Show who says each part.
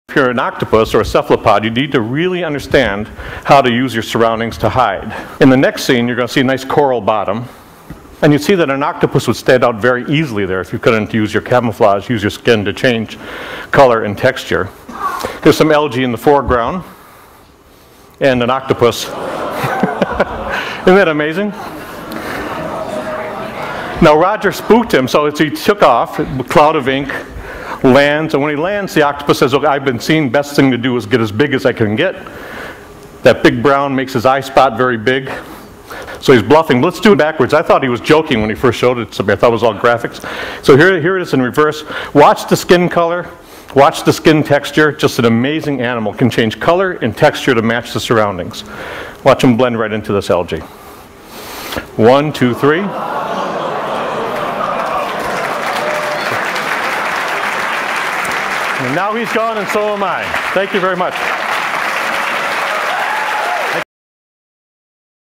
Speaker 1: If you're an octopus or a cephalopod, you need to really understand how to use your surroundings to hide. In the next scene, you're going to see a nice coral bottom. And you see that an octopus would stand out very easily there if you couldn't use your camouflage, use your skin to change color and texture. There's some algae in the foreground and an octopus. Isn't that amazing? Now Roger spooked him, so he took off, a cloud of ink, lands, and when he lands, the octopus says, "Okay, I've been seen, best thing to do is get as big as I can get." That big brown makes his eye spot very big. So he's bluffing. Let's do it backwards. I thought he was joking when he first showed it to me. I thought it was all graphics. So here it is in reverse. Watch the skin color. Watch the skin texture. Just an amazing animal. Can change color and texture to match the surroundings. Watch him blend right into this algae. 1, 2, 3. And now he's gone, and so am I. Thank you very much.